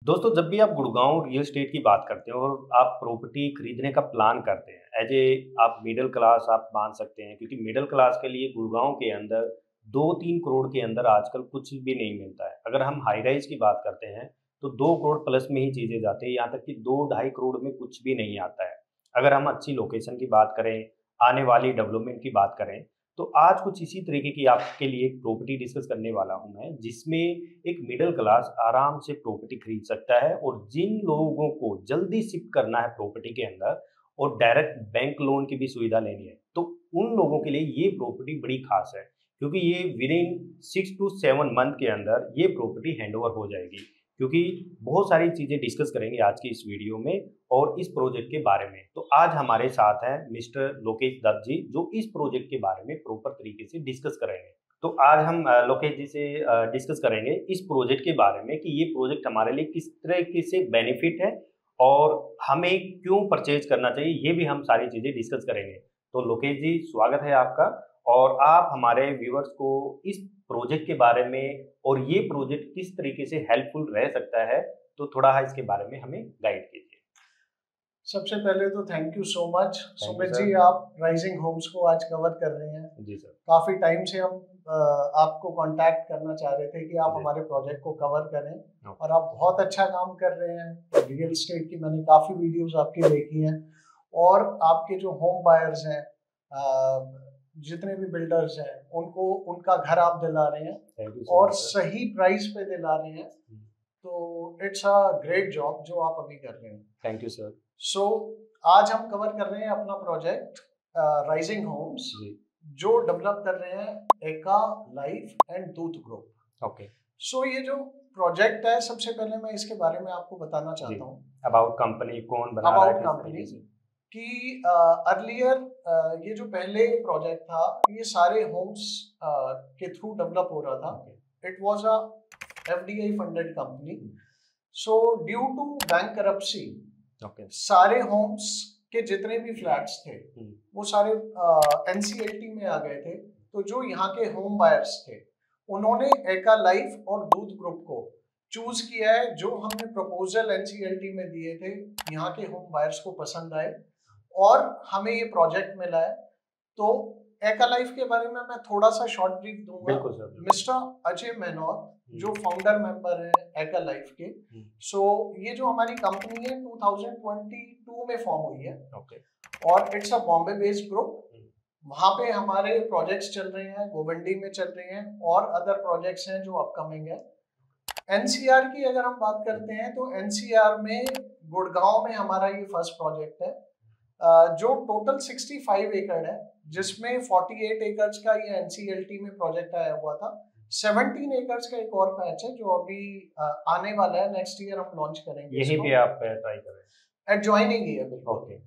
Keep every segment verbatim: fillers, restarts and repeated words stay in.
दोस्तों, जब भी आप गुड़गांव रियल एस्टेट की बात करते हैं और आप प्रॉपर्टी खरीदने का प्लान करते हैं, एज ए आप मिडिल क्लास आप मान सकते हैं, क्योंकि मिडिल क्लास के लिए गुड़गांव के अंदर दो तीन करोड़ के अंदर आजकल कुछ भी नहीं मिलता है। अगर हम हाई राइज की बात करते हैं, तो दो करोड़ प्लस में ही चीज़ें जाती हैं, यहाँ तक कि दो ढाई करोड़ में कुछ भी नहीं आता है। अगर हम अच्छी लोकेशन की बात करें, आने वाली डेवलपमेंट की बात करें, तो आज कुछ इसी तरीके की आपके लिए एक प्रॉपर्टी डिस्कस करने वाला हूँ मैं, जिसमें एक मिडिल क्लास आराम से प्रॉपर्टी खरीद सकता है। और जिन लोगों को जल्दी शिफ्ट करना है प्रॉपर्टी के अंदर और डायरेक्ट बैंक लोन की भी सुविधा लेनी है, तो उन लोगों के लिए ये प्रॉपर्टी बड़ी खास है, क्योंकि ये within six to seven month के अंदर ये प्रॉपर्टी हैंडओवर हो जाएगी। क्योंकि बहुत सारी चीज़ें डिस्कस करेंगे आज की इस वीडियो में और इस प्रोजेक्ट के बारे में। तो आज हमारे साथ हैं मिस्टर लोकेश दत्त जी, जो इस प्रोजेक्ट के बारे में प्रॉपर तरीके से डिस्कस करेंगे। तो आज हम अ, लोकेश जी से अ, डिस्कस करेंगे इस प्रोजेक्ट के बारे में कि ये प्रोजेक्ट हमारे लिए किस तरीके से बेनिफिट है और हमें क्यों परचेज करना चाहिए, ये भी हम सारी चीज़ें डिस्कस करेंगे। तो लोकेश जी, स्वागत है आपका। और आप हमारे व्यूअर्स को इस प्रोजेक्ट के बारे में और ये प्रोजेक्ट किस तरीके से हेल्पफुल रह सकता है, तो थोड़ा इसके बारे में हमें गाइड कीजिए। सबसे पहले तो thank you so much thank you Sumit sir. जी, आप राइजिंग होम्स को आज कवर कर रहे हैं। जी सर। काफ़ी टाइम से हम अ, आपको कांटेक्ट करना चाह रहे थे कि आप जी। हमारे प्रोजेक्ट को कवर करें ओके। और आप बहुत अच्छा काम कर रहे हैं। रियल एस्टेट की मैंने काफ़ी वीडियोस आपकी देखी हैं और आपके जो होम बायर्स हैं, अ, जितने भी बिल्डर्स हैं, उनको उनका घर आप दिला रहे हैं थैंक यू सो और मच सर। सही प्राइस पे दिला रहे हैं। हम्म, तो इट्स अ ग्रेट जॉब जो आप अभी कर रहे हैं। Thank you sir. सो आज हम कवर कर रहे हैं अपना प्रोजेक्ट राइजिंग होम्स, जी। जो डेवलप कर रहे हैं एका लाइफ एंड दूत ग्रुप। ओके। सो ये जो प्रोजेक्ट है, सबसे पहले मैं इसके बारे में आपको बताना जी। चाहता हूँ अबाउट कंपनी कौन बना रहा है, अबाउट किस कंपनी तरीके से। कि अर्लियर ये जो पहले प्रोजेक्ट था, ये सारे होम्स के थ्रू डेवलप हो रहा था। Okay. It was a FDI funded company. So due to bankruptcy, okay. सारे होम्स के जितने भी फ्लैट्स थे हम्म, वो सारे एनसीएलटी में आ गए थे। तो जो यहाँ के होम बायर्स थे, उन्होंने एका लाइफ और दूध ग्रुप को चूज किया है। जो हमने प्रपोजल एनसीएलटी में दिए थे, यहाँ के होम बायर्स को पसंद आए और हमें ये प्रोजेक्ट मिला है। तो एका लाइफ के बारे में मैं थोड़ा सा शॉर्ट ब्रीफ दूंगा। बिल्कुल सर, बिल्कुल। मिस्टर अजय मेनोर जो फाउंडर मेंबर हैं एका लाइफ के। हम्म, सो ये जो हमारी कंपनी है टू थाउजेंड ट्वेंटी टू में फॉर्म हुई है ओके। और it's a Bombay based group. Hmm, वहाँ पे हमारे प्रोजेक्ट्स चल रहे हैं, गोवंडी में चल रहे हैं और अदर प्रोजेक्ट्स हैं जो अपकमिंग है। एनसीआर की अगर हम बात करते हैं तो एनसीआर में गुड़गांव में हमारा ये फर्स्ट प्रोजेक्ट है, अ, जो टोटल सिक्सटी फाइव एकड़ है, जिसमें फोर्टी एट एकर्स का ये एनसीएलटी में प्रोजेक्ट आया हुआ था। सेवनटीन एकर्स का एक और पैच है जो अभी अ, आने वाला है, नेक्स्ट ईयर हम लॉन्च करेंगे यहीं इसको। पे आप ट्राई कर रहे हैं। एडजॉइनिंग ही है बिल्कुल। ओके।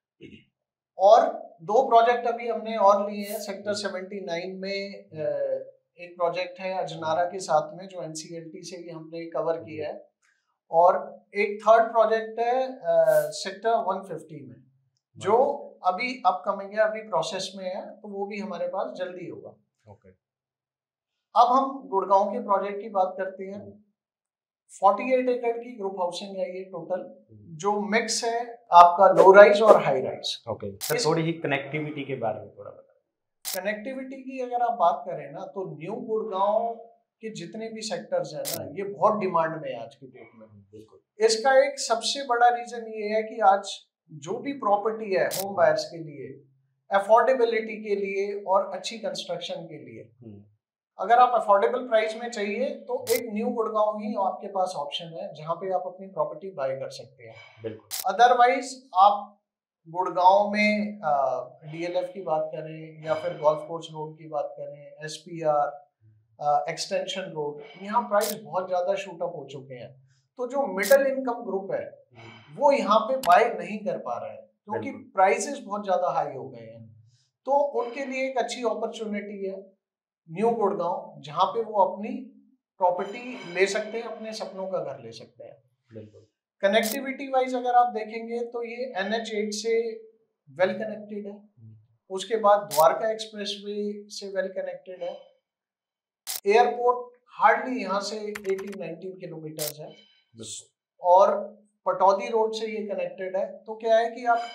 और दो प्रोजेक्ट अभी हमने और लिए हैं। सेक्टर सेवेंटी नाइन में अ, एक प्रोजेक्ट है अजनारा के साथ में, जो एनसीएलटी से ही हमने कवर किया है। और एक थर्ड प्रोजेक्ट है सेक्टर वन फिफ्टी में, जो अभी अपकमिंग है, अभी प्रोसेस में है, तो वो भी हमारे पास जल्दी होगा। ओके। अब हम गुड़गांव के प्रोजेक्ट की बात करते हैं। फोर्टी एट एकड़ की ग्रुप हाउसिंग है ये टोटल, जो मिक्स है आपका लो राइज और हाई राइज। ओके सर, थोड़ी ही कनेक्टिविटी के बारे में थोड़ा बताएं। कनेक्टिविटी की अगर आप बात करें ना, तो न्यू गुड़गांव के जितने भी सेक्टर्स हैं ना, ये बहुत डिमांड में है आज की डेट में। बिल्कुल। इसका एक सबसे बड़ा रीजन ये है कि आज जो भी प्रॉपर्टी है होम बायर्स के लिए, अफोर्डेबिलिटी के लिए और अच्छी कंस्ट्रक्शन के लिए, अगर आप अफोर्डेबल प्राइस में चाहिए तो एक न्यू गुड़गांव ही आपके पास ऑप्शन है, जहां पे आप अपनी प्रॉपर्टी बाय कर सकते हैं। बिल्कुल। अदरवाइज आप गुड़गांव में डीएलएफ की बात करें या फिर गोल्फ कोर्स रोड की बात करें, एसपीआर एक्सटेंशन रोड, यहाँ प्राइस बहुत ज्यादा शूट अप हो चुके हैं। तो जो मिडिल इनकम ग्रुप है वो यहाँ पे बाय नहीं कर पा रहे हैं, क्योंकि प्राइसेस बहुत ज्यादा हाई हो गए हैं। तो उनके लिए एक अच्छी अपॉर्चुनिटी है न्यू गुड़गांव, जहाँ पे वो अपनी प्रॉपर्टी ले सकते हैं, अपने सपनों का घर ले सकते हैं। बिल्कुल। कनेक्टिविटी वाइज अगर आप देखेंगे तो ये एन एच एट से वेल कनेक्टेड है, उसके बाद द्वारका एक्सप्रेसवे से वेल कनेक्टेड है। एयरपोर्ट हार्डली यहाँ से एटीन नाइनटीन किलोमीटर है। और पटौदी रोड से ये कनेक्टेड है। तो क्या है कि आप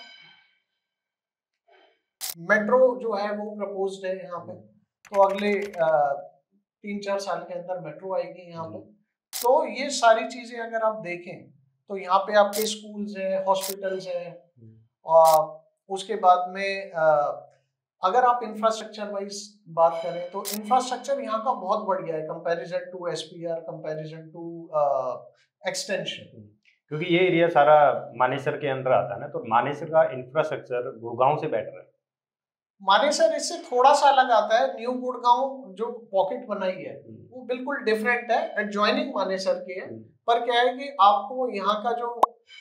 मेट्रो जो है वो प्रपोज्ड है यहाँ पे, तो अगले तीन चार साल के अंदर मेट्रो आएगी यहाँ पे। तो ये सारी चीजें अगर आप देखें तो यहाँ पे आपके स्कूल्स हैं, हॉस्पिटल्स हैं, और उसके बाद में आ, अगर आप इंफ्रास्ट्रक्चर वाइज बात करें तो इंफ्रास्ट्रक्चर यहाँ का बहुत बढ़िया है comparison to SPR, comparison to extension. क्योंकि ये एरिया सारा मानेसर के अंदर आता है ना, तो मानेसर का इंफ्रास्ट्रक्चर गुड़गांव से बेटर है। मानेसर इससे थोड़ा सा अलग आता है। न्यू गुड़गांव जो पॉकेट बनाई है वो बिल्कुल डिफरेंट है, एडजॉइनिंग मानेसर के है। पर क्या है कि आपको यहाँ का जो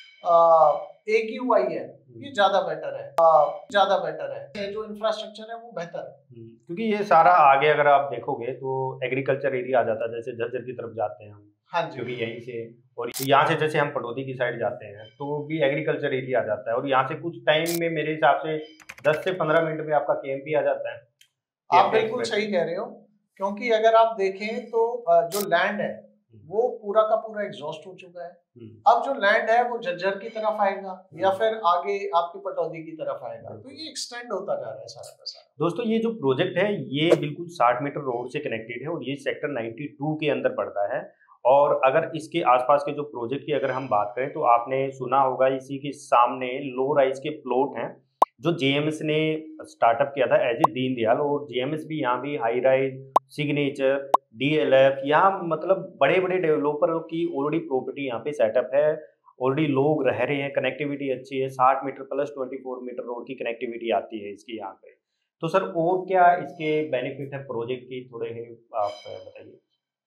ए क्यू आई है ये ज्यादा बेटर है, ज्यादा बेटर है, जो इंफ्रास्ट्रक्चर है वो बेहतर है। क्योंकि ये सारा आगे अगर आप देखोगे तो एग्रीकल्चर एरिया आ जाता है, जैसे झज्जर की तरफ जाते हैं हम। हाँ जी। क्योंकि यहीं से और यहाँ से जैसे हम पटौदी की साइड जाते हैं तो भी एग्रीकल्चर एरिया आ जाता है, और यहाँ से कुछ टाइम में मेरे हिसाब से दस से पंद्रह मिनट में आपका केएमपी आ जाता है। आप बिल्कुल सही कह रहे हो, क्योंकि अगर आप देखें तो जो लैंड है वो पूरा का पूरा एग्जॉस्ट हो चुका है। अब जो लैंड है वो झज्जर की तरफ आएगा या फिर आगे आपकी पटौदी की तरफ आएगा, तो ये एक्सटेंड होता जा रहा है सारा का सारा। दोस्तों ये जो प्रोजेक्ट है ये बिल्कुल साठ मीटर रोड से कनेक्टेड है और ये सेक्टर बानवे के अंदर पड़ता है। और अगर इसके आसपास के जो प्रोजेक्ट की अगर हम बात करें तो आपने सुना होगा इसी के सामने लो राइज के प्लॉट हैं जो जेएमएस ने स्टार्टअप किया था एज ए दीनदयाल, और जेएमएस भी यहाँ भी हाई राइज, सिग्नेचर, डीएलएफ, यहाँ मतलब बड़े बड़े डेवलपरों की ऑलरेडी प्रॉपर्टी यहाँ पे सेटअप है, ऑलरेडी लोग रह रहे हैं, कनेक्टिविटी अच्छी है, साठ मीटर प्लस चौबीस मीटर रोड की कनेक्टिविटी आती है इसकी यहाँ पे। तो सर और क्या इसके बेनिफिट है प्रोजेक्ट की, थोड़े आप बताइए।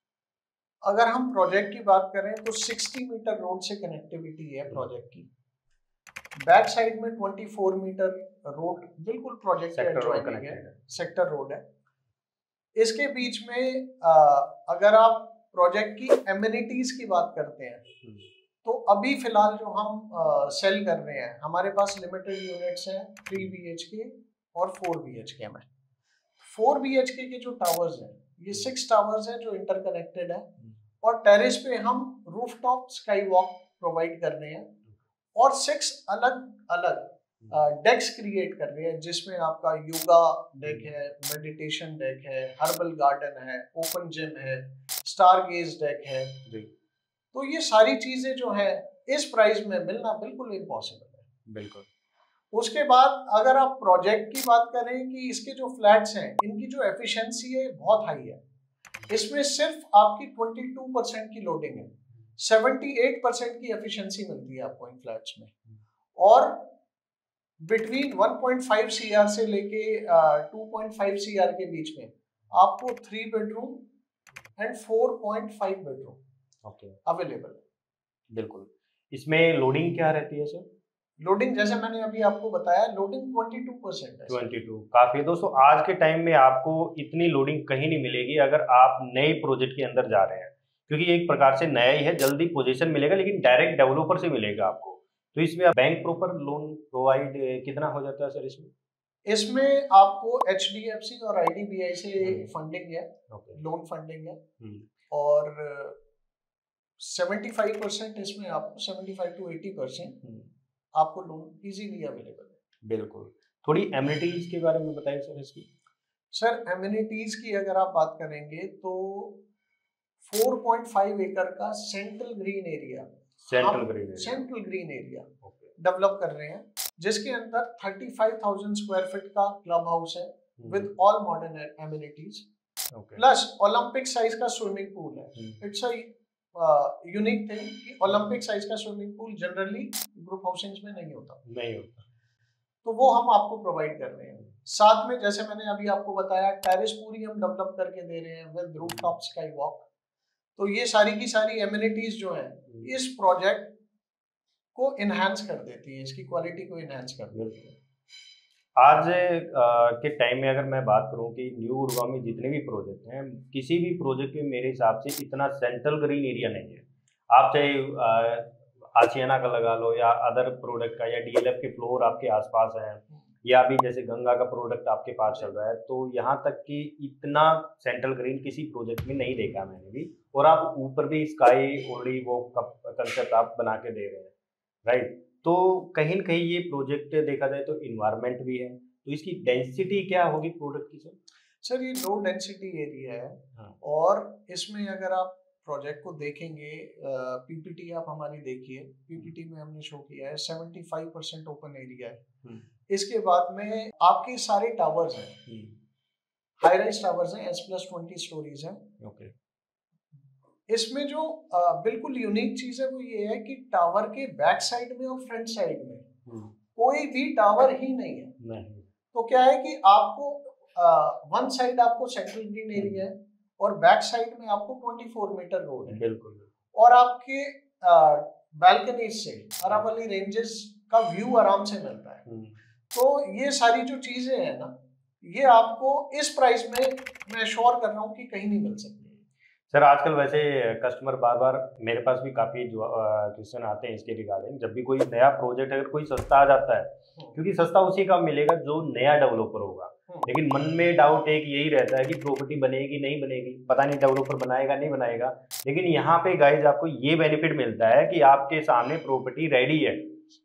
अगर हम प्रोजेक्ट की बात करें तो साठ मीटर रोड से कनेक्टिविटी है प्रोजेक्ट की। बैक साइड में चौबीस मीटर रोड बिल्कुल प्रोजेक्ट के एडजॉइनिंग है, सेक्टर रोड है। इसके बीच में आ, अगर आप प्रोजेक्ट की एमिनिटीज की बात करते हैं तो अभी फिलहाल जो हम आ, सेल कर रहे हैं, हमारे पास लिमिटेड यूनिट्स हैं थ्री बी एच के और फोर बी एच के में। फोर बी एच के के जो टावर्स हैं ये सिक्स टावर्स हैं जो इंटरकनेक्टेड है, और टेरेस पे हम रूफटॉप स्काई वॉक प्रोवाइड कर रहे हैं और सिक्स अलग अलग डेक्स क्रिएट कर रहे हैं, जिसमें आपका योगा डेक है, मेडिटेशन डेक है, हर्बल गार्डन है, ओपन जिम है, स्टार गेज डेक है। तो ये सारी चीजें जो है इस प्राइस में मिलना बिल्कुल इम्पॉसिबल है। बिल्कुल। उसके बाद अगर आप प्रोजेक्ट की बात करें कि इसके जो फ्लैट्स हैं इनकी जो एफिशिएंसी है बहुत हाई है। इसमें सिर्फ आपकी बाईस परसेंट की लोडिंग है, अठहत्तर परसेंट की एफिशिएंसी मिलती है आपको इन फ्लैट्स में, और between one point five CR से लेके टू पॉइंट फाइव सीआर के बीच में आपको three bedroom and four point five bedroom okay available है। बिल्कुल। इसमें लोडिंग क्या रहती है सर? लोडिंग जैसे मैंने अभी आपको बताया, लोडिंग बाईस परसेंट है। बाईस काफी है दोस्तों। आज के टाइम में आपको इतनी लोडिंग कहीं नहीं मिलेगी अगर आप नए प्रोजेक्ट के अंदर जा रहे हैं, क्योंकि एक प्रकार से नया ही है, जल्दी पोजीशन मिलेगा लेकिन डायरेक्ट डेवलपर से मिलेगा आपको। तो इसमें आप बैंक प्रॉपर लोन प्रोवाइड कितना हो जाता है सर इसमें? इसमें आपको एच डी एफ सी और आई डी बी आई से फंडिंग है, लोन फंडिंग है, और पचहत्तर परसेंट इसमें आपको पचहत्तर टू अस्सी परसेंट आपको लोन इजीली अवेलेबल है। बिल्कुल। थोड़ी एमिनिटीज के बारे में बताइए सर इसकी। सर एमिनिटीज की अगर आप बात करेंगे तो चार पॉइंट पाँच एकड़ का central green area central green central green area develop कर रहे हैं, जिसके अंदर पैंतीस हज़ार स्क्वायर फीट का क्लब हाउस है with all modern amenities, plus Olympic size का स्विमिंग पूल है। इट्स अ यूनिक थिंग कि ओलंपिक साइज का swimming pool generally group housings में नहीं होता नहीं होता तो वो हम आपको प्रोवाइड कर रहे हैं। साथ में जैसे मैंने अभी आपको बताया टेरेस पूरी हम डेवलप करके दे रहे हैं विद रूफटॉप स्काई वॉक। तो ये सारी की सारी एमिनिटीज जो हैं इस प्रोजेक्ट को इनहेंस कर देती है, इसकी क्वालिटी को इनहेंस कर देती है। आज के टाइम में अगर मैं बात करूं कि न्यू गुड़गांव में जितने भी प्रोजेक्ट हैं, किसी भी प्रोजेक्ट में मेरे हिसाब से इतना सेंट्रल ग्रीन एरिया नहीं है। आप चाहे आशियाना का लगा लो या अदर प्रोडक्ट का या डीएलएफ के फ्लोर आपके आसपास हैं, या अभी जैसे गंगा का प्रोडक्ट आपके पास चल रहा है, तो यहाँ तक कि इतना सेंट्रल ग्रीन किसी प्रोजेक्ट में नहीं देखा मैंने भी। और आप ऊपर भी स्काई ऑलरेडी वो कंसेप्ट आप बना के दे रहे हैं, राइट? तो कहीं न कहीं ये प्रोजेक्ट देखा जाए तो एनवायरनमेंट भी है, तो इसकी डेंसिटी क्या होगी प्रोडक्ट की सर? सर ये लो डेंसिटी एरिया है हाँ। और इसमें अगर आप प्रोजेक्ट को देखेंगे, पीपीटी आप हमारी देखिए, पीपीटी में हमने शो किया है seventy five percent open area है। हुँ, इसके बाद में आपके सारे टावर्स हैं, हुँ, हाई राइज टावर्स हैं, एस प्लस ट्वेंटी स्टोरीज हैं। ओके। इसमें जो अ, बिल्कुल यूनिक चीज है वो ये है कि टावर के बैक साइड में और फ्रंट साइड में हुँ, कोई भी टावर ही नहीं है। नहीं। तो क्या है कि आपको वन साइड आपको सेंट्रल ग्रीन एरिया है और बैक साइड में आपको ट्वेंटी फोर मीटर रोड है बिल्कुल, बिल्कुल। और आपके बैल्कनी से अरावली रेंजेस का व्यू आराम से मिलता है। हुँ। तो ये सारी जो चीजें हैं ना, ये आपको इस प्राइस में मैं श्योर कर रहा हूँ कि कहीं नहीं मिल सकती। सर आजकल वैसे कस्टमर बार-बार मेरे पास भी काफ़ी जो अ, क्वेश्चन आते हैं इसके रिगार्डिंग, जब भी कोई नया प्रोजेक्ट अगर कोई सस्ता आ जाता है, क्योंकि सस्ता उसी का मिलेगा जो नया डेवलपर होगा। लेकिन मन में डाउट एक यही रहता है कि प्रॉपर्टी बनेगी, नहीं बनेगी, पता नहीं डेवलपर बनाएगा, नहीं बनाएगा। लेकिन यहाँ पे गाइज़ आपको ये बेनिफिट मिलता है कि आपके सामने प्रॉपर्टी रेडी है।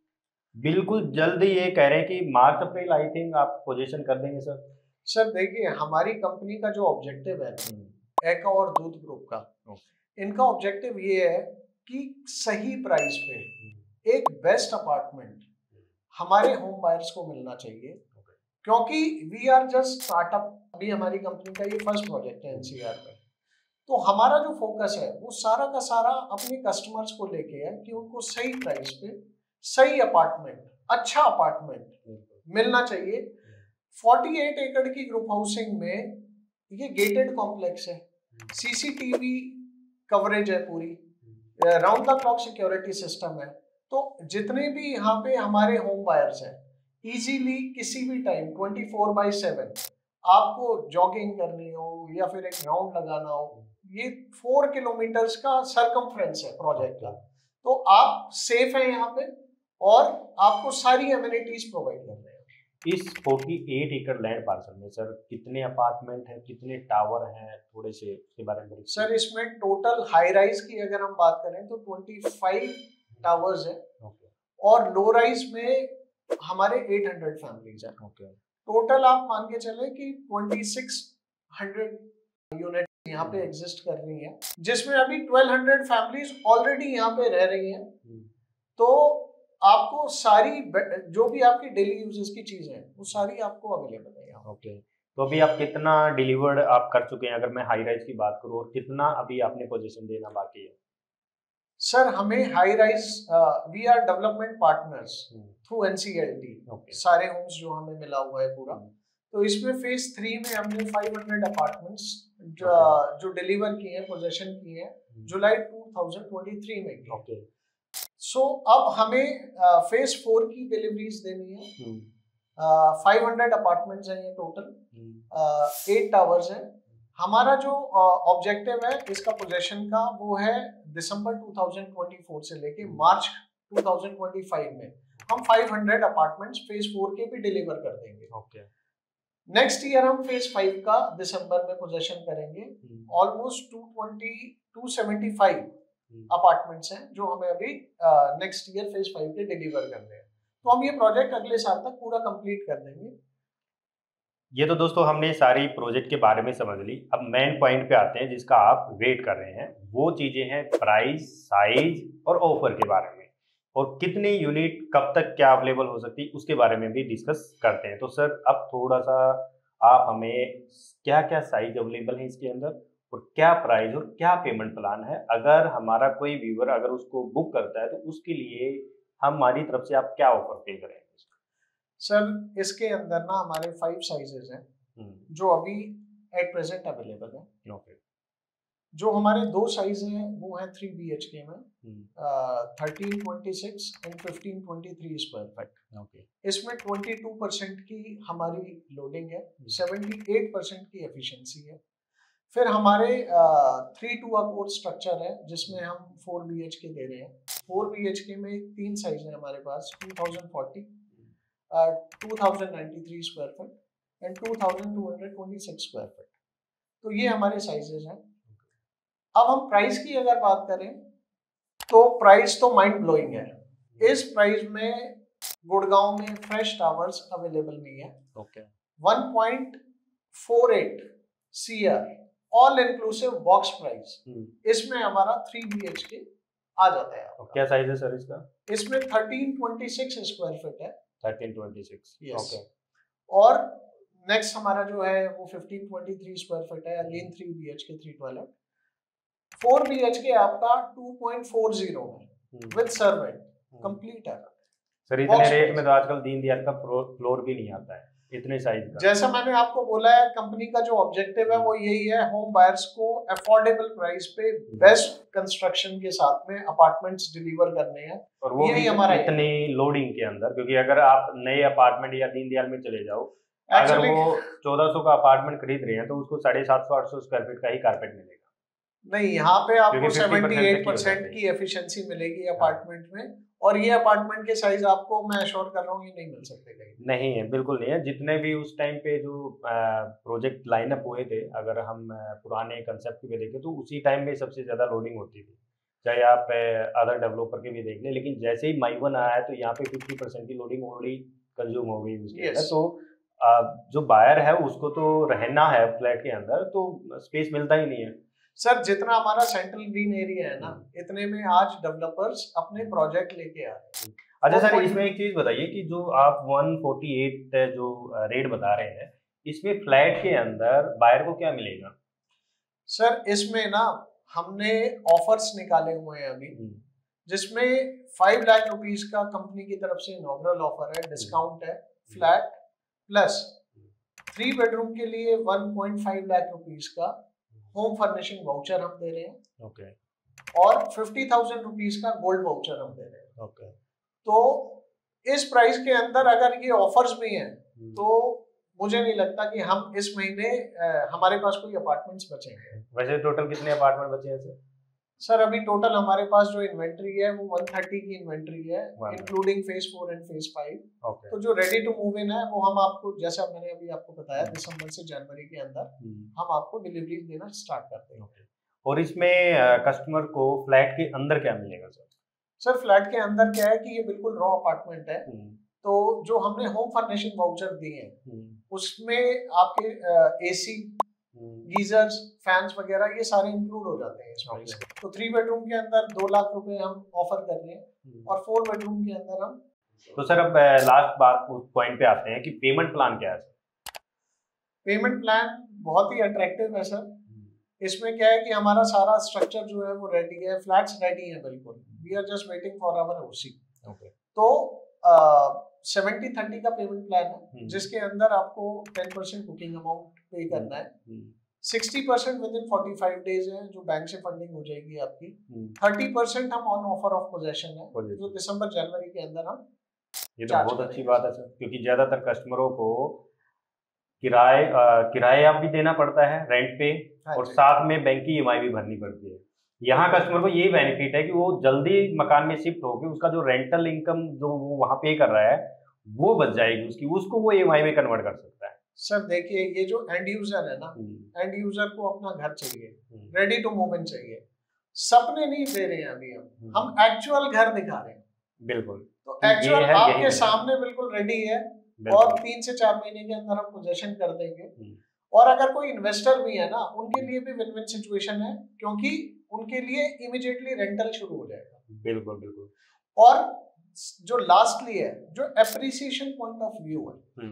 बिल्कुल जल्द ये कह रहे हैं कि मार्च अप्रैल आई थिंक आप पोज़ीशन कर देंगे सर? सर देखिए, हमारी कंपनी का जो ऑब्जेक्टिव है, हुँ, एका और दूध ग्रुप का, ओके। इनका ऑब्जेक्टिव ये है कि सही प्राइस पे हुँ, एक बेस्ट अपार्टमेंट हमारे होम बायर्स को मिलना चाहिए, ओके। क्योंकि वी आर जस्ट स्टार्टअप। अभी हमारी कंपनी का ये फर्स्ट प्रोजेक्ट है एनसीआर में। तो हमारा जो फोकस है वो सारा का सारा अपने कस्टमर्स को लेके है कि उनको सही प्राइस पे सही अपार्टमेंट, अच्छा अपार्टमेंट बिल्कुल। मिलना चाहिए। अड़तालीस एकड़ की ग्रुप हाउसिंग में ये गेटेड कॉम्प्लेक्स है, सीसीटीवी कवरेज है पूरी, round the clock security system है। तो जितने भी यहाँ पे हमारे होम बायर्स हैं, इजीली किसी भी time twenty four by seven आपको जॉगिंग करनी हो या फिर एक राउंड लगाना हो, ये फोर किलोमीटर्स का सरकमफ्रेंस है प्रोजेक्ट का। तो आप सेफ हैं यहाँ पे और आपको सारी एमिनिटीज प्रोवाइड कर रहे हैं। इस अड़तालीस एकड़ लैंड पार्सल में सर कितने अपार्टमेंट हैं, कितने टावर हैं? थोड़े से उसके बारे में ब्रीफ सर कीजिए। इसमें टोटल हाई राइज की अगर हम बात करें तो ट्वेंटी फाइव टावर्स है ओके, और लो राइज में हमारे एट हंड्रेड फैमिलीज हैं। ओके। टोटल आप मान के चले कि ट्वेंटी सिक्स हंड्रेड यूनिट यहाँ पे एग्जिस्ट कर रही हैं, जिसमें अभी ट्वेल्व हंड्रेड फैमिलीज ऑलरेडी यहाँ पे रह रही हैं। हुँ, तो आपको सारी जो भी आपकी डेली यूजेस की चीजें हैं वो सारी आपको अवेलेबल है यहाँ। ओके। तो अभी आप कितना डिलीवर्ड आप कर चुके हैं अगर मैं हाई राइज़ की बात करूँ और कितना अभी आपने पोज़ीशन देना बाकी है? सर हमें high rise, we are development partners hmm, through NCLT, okay. सारे होम्स जो हमें मिला हुआ है पूरा। हुँ, तो इसमें फेज थ्री में हमने फाइव हंड्रेड अपार्टमेंट्स जो, ओके। जो डिलीवर किए हैं, पोजेशन किए हैं hmm, July two thousand twenty three में किए। ओके। सो अब हमें फेज फोर की डिलीवरीज देनी है। हुँ, फाइव हंड्रेड अपार्टमेंट्स हैं ये टोटल, हुँ, एट टावर्स हैं। हमारा जो ऑब्जेक्टिव है इसका पोजेशन का वो है December two thousand twenty four से लेके March two thousand twenty five में हम five hundred apartments phase four के भी डिलीवर कर देंगे। ओके। नेक्स्ट ईयर हम फेज फाइव का दिसंबर में पोजेशन करेंगे। Hmm, almost two twenty two seventy five hmm. Apartments हैं जो हमें अभी नेक्स्ट ईयर फेज फाइव के डिलीवर करने हैं। तो हम ये प्रोजेक्ट अगले साल तक पूरा कंप्लीट कर देंगे। ये तो दोस्तों हमने सारी प्रोजेक्ट के बारे में समझ ली। अब मेन पॉइंट पे आते हैं जिसका आप वेट कर रहे हैं। वो चीज़ें हैं प्राइस, साइज़ और ऑफ़र के बारे में। और कितनी यूनिट कब तक क्या अवेलेबल हो सकती है उसके बारे में भी डिस्कस करते हैं। तो सर अब थोड़ा-सा आप हमें क्या-क्या साइज़ अवेलेबल है इसके अंदर और क्या प्राइस और क्या पेमेंट प्लान है? अगर हमारा कोई व्यूअर अगर उसको बुक करता है तो उसके लिए हमारी तरफ से आप क्या ऑफ़र पे करेंगे? सर इसके अंदर ना हमारे फाइव साइजेस हैं हुँ, जो अभी एट प्रेजेंट अवेलेबल है। ओके। जो हमारे दो साइज हैं वो हैं थ्री बी एच के में, hmm, thirteen twenty six and fifteen twenty three square feet. Okay. इसमें ट्वेंटी टू परसेंट की हमारी लोडिंग है, हुँ, सेवेंटी एट परसेंट की एफिशिएंसी है। फिर हमारे थ्री टू अकोर स्ट्रक्चर है जिसमें हम फोर बी एच के दे रहे हैं। फोर बी एच के में तीन साइज है हमारे पास, two thousand forty, two thousand ninety three square feet and two thousand two hundred twenty six square feet. तो ये हमारे साइजेस हैं। अब हम प्राइस की अगर बात करें तो प्राइस तो माइंड ब्लोइंग है। इस प्राइस में गुड़गांव में फ्रेश टावर्स अवेलेबल नहीं है। Okay. One point four eight C R all inclusive box price, इसमें हमारा थ्री बी एच के आ जाता है। तो क्या साइज है सर इसका? इसमें thirteen twenty six square feet है। Thirteen twenty six, okay. और नेक्स्ट हमारा जो है वो fifteen twenty three square feet है, again three B H K, three toilet. Four B H K आपका टू पॉइंट फोर जीरो है विद सर्वेंट, कंप्लीट है सर। इतने रेट में तो आजकल दीन दयाल का फ्लोर भी नहीं आता है इतने साइज का। जैसा मैंने आपको बोला है, कंपनी का जो ऑब्जेक्टिव है वो यही है, होम बायर्स को अफोर्डेबल प्राइस पे बेस्ट कंस्ट्रक्शन के साथ में अपार्टमेंट्स डिलीवर करने हैं। और वो भी हमारा इतनी लोडिंग के अंदर, क्योंकि अगर आप नए अपार्टमेंट या दीन दयाल में चले जाओ, अगर वो चौदह सौ का अपार्टमेंट खरीद रहे हैं तो उसको साढ़े सात सौ आठ सौ स्क्वायर फीट का ही कारपेट मिलेगा। नहीं, यहाँ पे आपको अठहत्तर परसेंट की एफिशिएंसी मिलेगी अपार्टमेंट में। और ये अपार्टमेंट के साइज आपको मैं अश्योर कर रहा हूँ ये नहीं मिल सकते कहीं। नहीं है, बिल्कुल नहीं है। जितने भी उस टाइम पे जो प्रोजेक्ट लाइनअप हुए थे, अगर हम पुराने कंसेप्ट पे देखें तो उसी टाइम में सबसे ज़्यादा लोडिंग होती थी, चाहे आप अदर डेवलपर के भी देख लें। लेकिन जैसे ही माई वन आया है तो यहाँ पे फिफ्टी परसेंट की लोडिंग ऑलरेडी कंज्यूम हो गई उसके अंदर। तो जो बायर है उसको तो रहना है फ्लैट के अंदर, तो स्पेस मिलता ही नहीं है सर। जितना हमारा सेंट्रल ग्रीन एरिया है ना, इतने में आज डेवलपर्स अपने प्रोजेक्ट लेके आ रहे हैं। अच्छा सर, इसमें एक चीज बताइए कि जो आप वन फोर्टी एट जो रेट बता रहे हैं, इसमें फ्लैट के अंदर बायर को क्या मिलेगा? सर इसमें ना हमने ऑफर्स निकाले हुए हैं अभी, जिसमें फाइव लाख रुपीस का कंपनी की तरफ से इनॉग्रल ऑफर है, डिस्काउंट है, फ्लैट प्लस थ्री बेडरूम के लिए one point five lakh rupees का होम फर्निशिंग वाउचर हम दे रहे हैं। ओके। और फिफ्टी थाउजेंड रुपीज का गोल्ड वाउचर हम दे रहे हैं। ओके। तो इस प्राइस के अंदर अगर ये ऑफर्स भी हैं तो मुझे नहीं लगता कि हम इस महीने हमारे पास कोई अपार्टमेंट्स बचेंगे। वैसे टोटल कितने अपार्टमेंट बचे हैं सर? सर अभी टोटल हमारे पास जो इन्वेंट्री है वो वन थर्टी की इन्वेंट्री है, including phase four and phase five. तो जो रेडी टू मूव इन है वो हम आपको, जैसा मैंने अभी आपको बताया, दिसंबर से जनवरी के अंदर हम आपको डिलीवरी देना स्टार्ट करते हैं। और इसमें कस्टमर को फ्लैट के अंदर क्या मिलेगा सर? सर फ्लैट के अंदर क्या है कि ये बिल्कुल रॉ अपार्टमेंट है। तो जो हमने होम फर्निशिंग वाउचर दिए हैं उसमें आपके एसी, गीजर्स, फैंस वगैरह ये सारे इंक्लूड हो जाते हैं इस प्राइस के। तो थ्री बेडरूम के अंदर दो लाख रुपए हम ऑफर कर रहे हैं और फोर बेडरूम के अंदर हम। तो सर अब लास्ट बात उस पॉइंट पे आते हैं कि पेमेंट प्लान क्या है सर? पेमेंट प्लान बहुत ही अट्रैक्टिव है सर। इसमें क्या है कि हमारा सारा स्ट्रक्चर जो है वो रेडी है, फ्लैट्स रेडी है बिल्कुल। We are just waiting for our OC. तो सेवेंटी थर्टी का पेमेंट प्लान है, जिसके अंदर आपको टेन परसेंट बुकिंग अमाउंट पे करना है, sixty percent within forty five days है जो बैंक से फंडिंग हो जाएगी आपकी, थर्टी परसेंट हम ऑन ऑफर ऑफ पोजेशन है जो दिसंबर जनवरी के अंदर हम। ये तो बहुत अच्छी बात है सर, क्योंकि ज्यादातर कस्टमरों को किराए किराया भी देना पड़ता है रेंट पे, और साथ में बैंक की ईएमआई भी भरनी पड़ती है। यहाँ कस्टमर को ये बेनिफिट है कि वो जल्दी मकान में शिफ्ट होकर उसका जो रेंटल इनकम जो वो वहाँ पे कर रहा है वो बच जाएगी उसकी, उसको वो ईएमआई में कन्वर्ट कर सकता है। सर देखिए, ये जो एंड यूजर है ना, एंड यूजर को अपना घर चाहिए, रेडी टू मूव इन चाहिए। सपने नहीं दे रहे हैं अभी हम हम एक्चुअल घर दिखा रहे हैं। बिल्कुल। तो एक्चुअल आपके सामने बिल्कुल रेडी है और तीन से चार महीने के अंदर हम पोजेशन कर देंगे। और अगर कोई इन्वेस्टर भी है ना, उनके लिए भी विन विन सिचुएशन है, क्योंकि उनके लिए इमीडिएटली रेंटल शुरू हो जाएगा। बिल्कुल बिल्कुल। और जो लास्टली है, जो एप्रिसिएशन पॉइंट ऑफ व्यू है,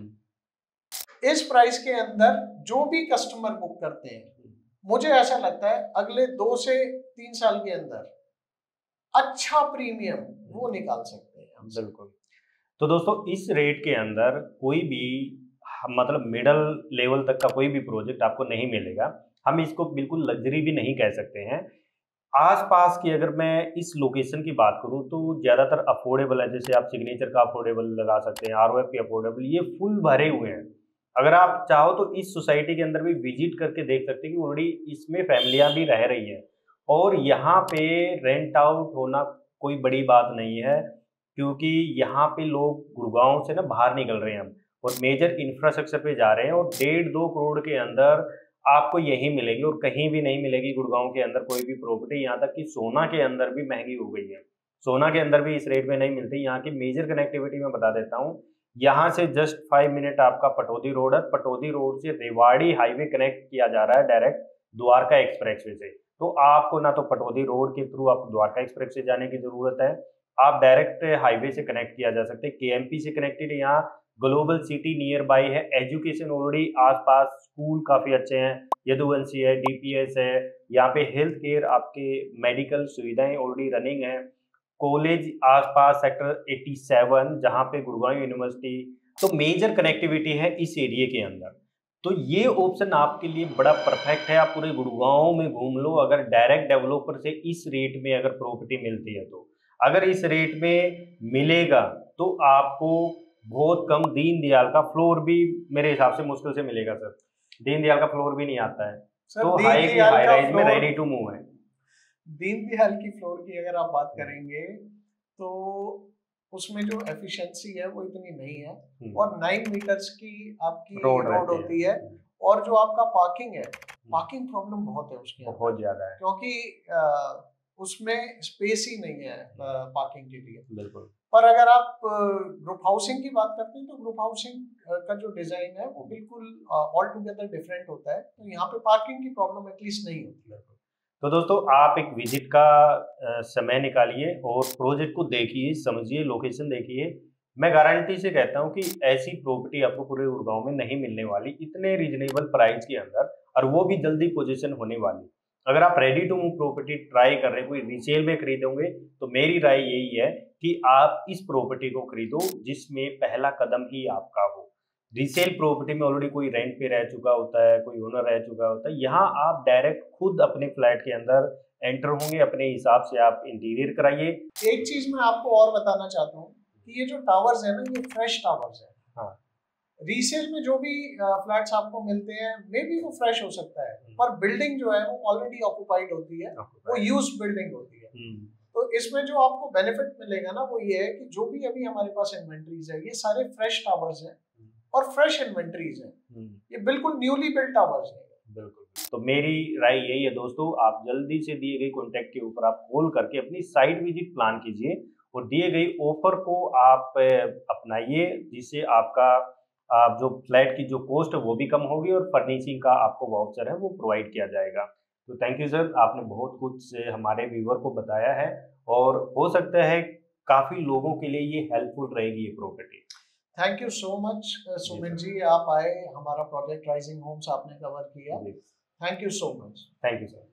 इस प्राइस के अंदर जो भी कस्टमर बुक करते हैं, मुझे ऐसा लगता है अगले दो से तीन साल के अंदर अच्छा प्रीमियम वो निकाल सकते हैं। बिल्कुल। तो दोस्तों, इस रेट के अंदर कोई भी मतलब मिडल लेवल तक का कोई भी प्रोजेक्ट आपको नहीं मिलेगा। हम इसको बिल्कुल लग्जरी भी नहीं कह सकते हैं। आसपास की अगर मैं इस लोकेशन की बात करूं तो ज़्यादातर अफोर्डेबल है, जैसे आप सिग्नेचर का अफोर्डेबल लगा सकते हैं, आरओएफ के अफोर्डेबल, ये फुल भरे हुए हैं। अगर आप चाहो तो इस सोसाइटी के अंदर भी विजिट करके देख सकते हैं कि ऑलरेडी इसमें फैमिलियां भी रह रही हैं और यहाँ पे रेंट आउट होना कोई बड़ी बात नहीं है। क्योंकि यहाँ पे लोग गुड़गांव से ना बाहर निकल रहे हैं हम और मेजर इंफ्रास्ट्रक्चर पे जा रहे हैं और डेढ़ दो करोड़ के अंदर आपको यही मिलेगी और कहीं भी नहीं मिलेगी गुड़गांव के अंदर कोई भी प्रॉपर्टी। यहाँ तक कि सोना के अंदर भी महंगी हो गई है, सोना के अंदर भी इस रेट में नहीं मिलती। यहाँ की मेजर कनेक्टिविटी मैं बता देता हूँ, यहाँ से जस्ट फाइव मिनट आपका पटौदी रोड है, पटौदी रोड से रेवाड़ी हाईवे कनेक्ट किया जा रहा है डायरेक्ट द्वारका एक्सप्रेसवे से। तो आपको ना तो पटौदी रोड के थ्रू आपको द्वारका एक्सप्रेस से जाने की जरूरत है, आप डायरेक्ट हाईवे से कनेक्ट किया जा सकते हैं। केएमपी से कनेक्टेड है, यहाँ ग्लोबल सिटी नियर बाई है, एजुकेशन ऑलरेडी आसपास स्कूल काफी अच्छे हैं, यदुवंशी है, डीपीएस है, यहाँ पे हेल्थ केयर आपके मेडिकल सुविधाएं ऑलरेडी रनिंग है, कॉलेज आसपास सेक्टर सत्तासी जहाँ पे गुड़गांव यूनिवर्सिटी, तो मेजर कनेक्टिविटी है इस एरिया के अंदर। तो ये ऑप्शन आपके लिए बड़ा परफेक्ट है, आप पूरे गुड़गांव में घूम लो। अगर डायरेक्ट डेवलपर से इस रेट में अगर प्रॉपर्टी मिलती है, तो अगर इस रेट में मिलेगा तो आपको बहुत कम दीनदयाल का फ्लोर भी मेरे हिसाब से मुश्किल से मिलेगा सर। दीनदयाल का फ्लोर भी नहीं आता है, तो हाई की हाई राइज में रेडी टू मूव है। दीनदयाल की फ्लोर की अगर आप बात करेंगे तो उसमें जो एफिशिएंसी है वो इतनी नहीं है और नाइन मीटर्स की आपकी रोड, रोड होती है और जो आपका पार्किंग है, पार्किंग प्रॉब्लम बहुत है उसकी, बहुत ज्यादा है, क्योंकि उसमें स्पेस ही नहीं है पार्किंग के लिए। बिल्कुल। पर अगर आप ग्रुप हाउसिंग की बात करते हैं तो ग्रुप हाउसिंग का जो डिजाइन है वो बिल्कुल ऑल टुगेदर डिफरेंट होता है, तो यहाँ पे पार्किंग की प्रॉब्लम एटलीस्ट नहीं होती है। तो दोस्तों आप एक विजिट का समय निकालिए और प्रोजेक्ट को देखिए, समझिए, लोकेशन देखिए। मैं गारंटी से कहता हूँ कि ऐसी प्रॉपर्टी आपको पूरे गुड़गांव में नहीं मिलने वाली इतने रीजनेबल प्राइस के अंदर, और वो भी जल्दी पोजीशन होने वाली। अगर आप ready to move property try कर रहे हैं, कोई रीसेल में खरीदोगे, तो मेरी राय यही है कि आप इस प्रॉपर्टी को खरीदो जिसमें पहला कदम ही आपका हो। रीसेल प्रॉपर्टी में ऑलरेडी कोई रेंट पे रह चुका होता है, कोई ओनर रह चुका होता है, यहाँ आप डायरेक्ट खुद अपने फ्लैट के अंदर एंटर होंगे, अपने हिसाब से आप इंटीरियर कराइए। एक चीज मैं आपको और बताना चाहता हूँ कि ये जो टावर्स है ना, ये फ्रेश टावर्स है। हाँ, रीसेल में जो भी फ्लैट्स आपको मिलते हैं मे बी वो फ्रेश हो सकता है, पर बिल्डिंग जो है वो ऑलरेडी ऑक्युपाइड होती है, वो यूज्ड बिल्डिंग होती है। तो इसमें जो आपको बेनिफिट मिलेगा ना वो ये है कि जो भी अभी हमारे पास इन्वेंटरीज है ये सारे फ्रेश टावर्स हैं और फ्रेश इन्वेंटरीज हैं, ये बिल्कुल न्यूली बिल्ट टावर्स हैं। बिल्कुल। तो मेरी राय यही है दोस्तों, आप जल्दी से दिए गए कॉन्टैक्ट के ऊपर आप कॉल करके अपनी साइट विजिट प्लान कीजिए और दिए गई ऑफर को आप अपनाइए, जिससे आपका आप जो फ्लैट की जो कॉस्ट है वो भी कम होगी और फर्निशिंग का आपको वाउचर है वो प्रोवाइड किया जाएगा। तो थैंक यू सर, आपने बहुत कुछ हमारे व्यूअर को बताया है और हो सकता है काफ़ी लोगों के लिए ये हेल्पफुल रहेगी ये property. Thank you so much Sumit ji, आप आए, हमारा प्रोजेक्ट राइजिंग होम्स आपने कवर किया। Thank you so much. Thank you sir.